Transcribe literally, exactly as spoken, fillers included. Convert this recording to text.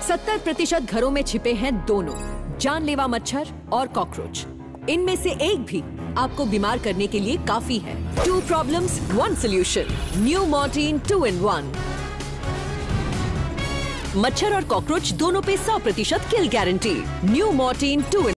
सत्तर प्रतिशत घरों में छिपे हैं दोनों, जानलेवा मच्छर और कॉकरोच। इनमें से एक भी आपको बीमार करने के लिए काफी है। Two problems one solution, new Mortein two in one. मच्छर और कॉकरोच दोनों पे सौ प्रतिशत kill guarantee. New Mortein two इन